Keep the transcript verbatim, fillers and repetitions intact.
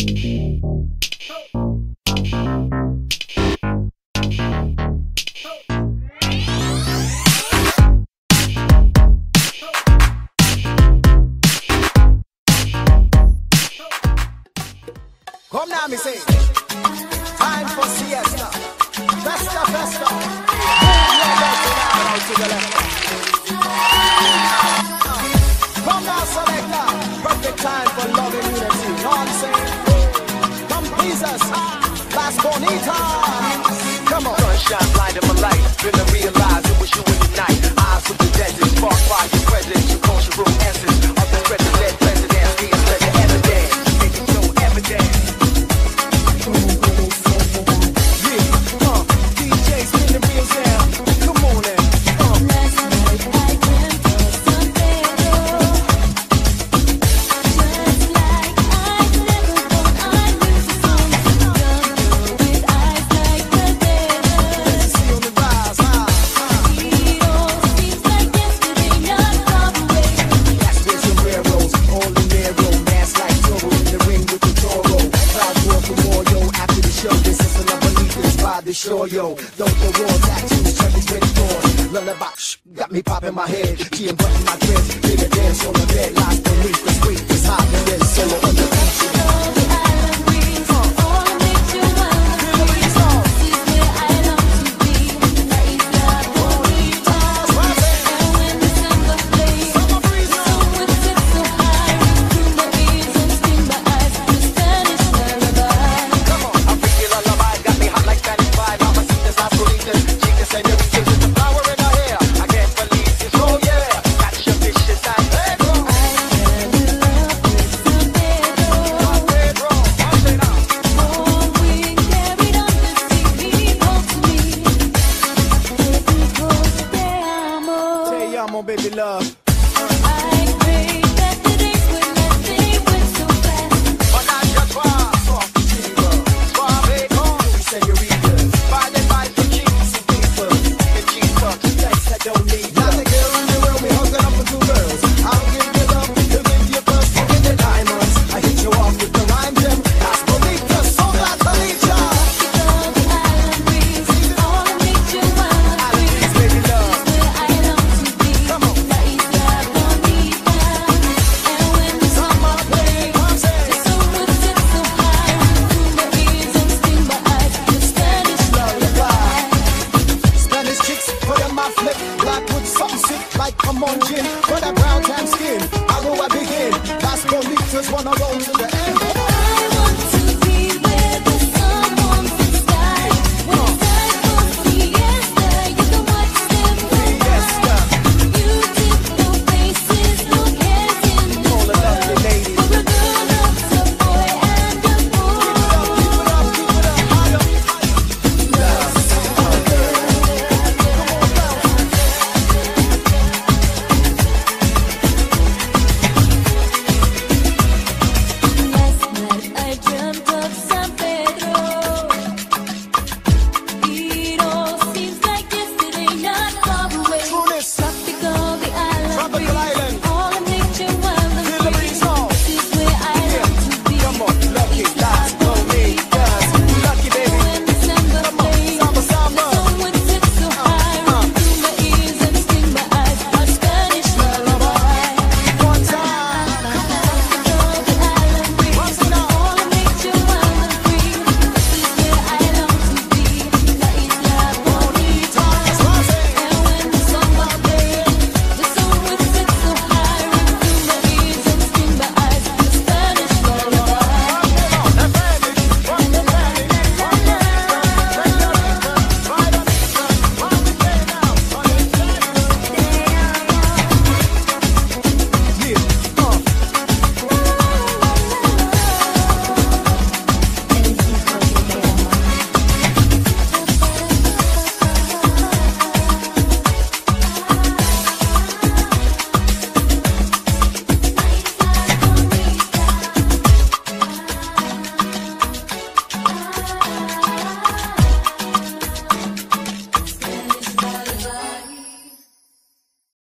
Come now, me say, time for siesta. Festa, festa. Out to the left. Come now, selector. Perfect time for love and unity. Know what I'm saying? Come please us. Las Bonitas. Come on. Sunshine blinding my light. Then I realize it was you in the night. Eyes with the desert. Spark fire, your presence. Your cultural essence. Of the president, president. The pleasure evident. Make it so evident. Sure, yo, don't the war tattoos, checkers, ready doors. Lullaby, shh, got me popping my head. She and button my dreads, did a dance on the bed, like